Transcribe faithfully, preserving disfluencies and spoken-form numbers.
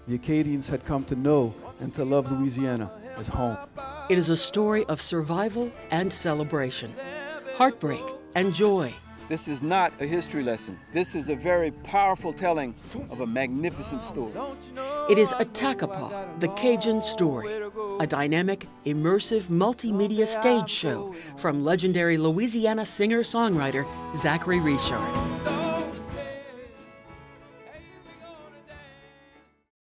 the Acadians had come to know and to love Louisiana as home. It is a story of survival and celebration, heartbreak and joy. This is not a history lesson. This is a very powerful telling of a magnificent story. It is Attakapas, the Cajun story, a dynamic, immersive, multimedia stage show from legendary Louisiana singer-songwriter Zachary Richard.